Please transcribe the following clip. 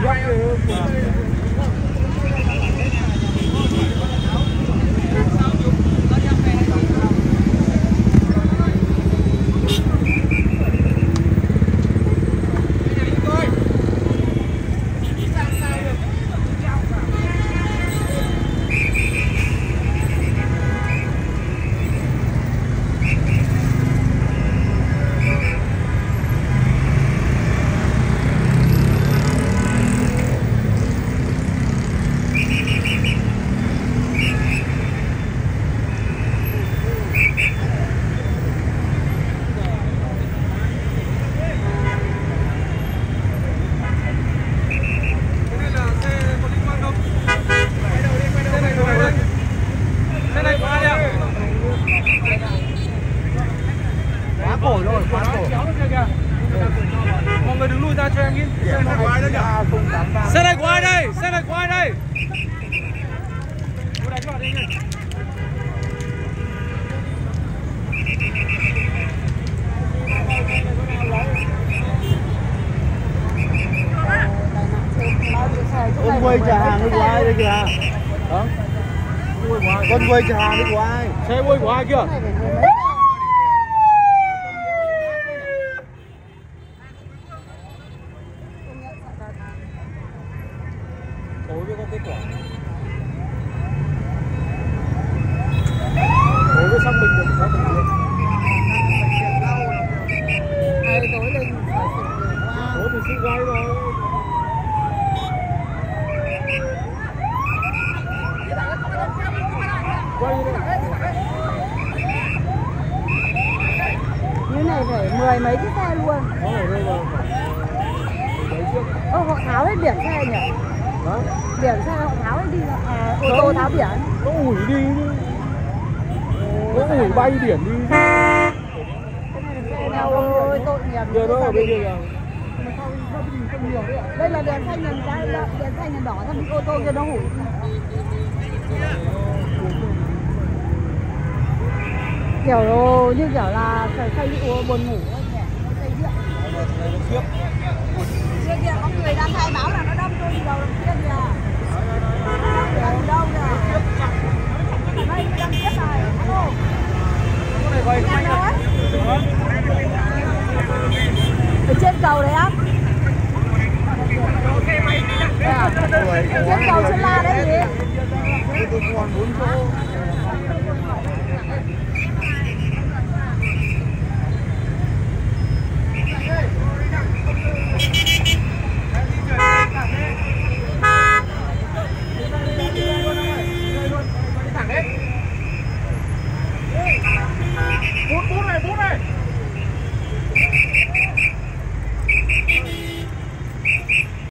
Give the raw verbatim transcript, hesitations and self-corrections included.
Xe này của ai đây? Xe này của ai đây? Con quay trả hàng đi của ai đây kìa? Hả? Con quay trả hàng đi của ai? Xe quay của ai kìa? Tối với có kết quả. Tối với xác minh được các bệnh viện. Hay tối lên phải sự người qua. Tối thì sự gái rồi. Quay đi. Như này phải mười mấy chiếc xe luôn. Nó ở đây là mấy chiếc. Ơ họ tháo hết biển xe nhỉ? Đó. Biển xe họ tháo hết đi, à, ô tô tháo biển. Nó ủi đi chứ. Nó ủi bay biển đi. Cái này là xe nào ôi tội nghiệp. Giờ nó ở bên kia kìa. Đây là đèn xanh đèn trái, đèn xanh đèn đỏ, xong ô tô kia nó hủi. Kiểu đồ như kiểu là say rượu buồn ngủ ấy nhỉ, say rượu. Chưa kìa, có người đang khai báo là nó đâm tôi đi đầu đằng kia kìa. Nó đâm đâu kìa. Đây, đâm tiếp này. Alo. Cái này đâu ấy? Ở trên cầu đấy á? Trên cầu Sơn La đấy gì? Tôi còn bốn chỗ.